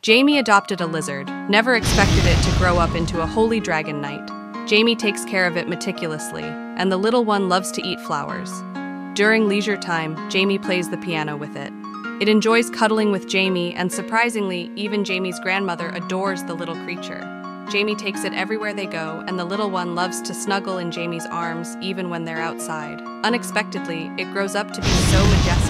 Jamie adopted a lizard, never expected it to grow up into a holy dragon knight. Jamie takes care of it meticulously, and the little one loves to eat flowers. During leisure time, Jamie plays the piano with it. It enjoys cuddling with Jamie, and surprisingly, even Jamie's grandmother adores the little creature. Jamie takes it everywhere they go, and the little one loves to snuggle in Jamie's arms even when they're outside. Unexpectedly, it grows up to be so majestic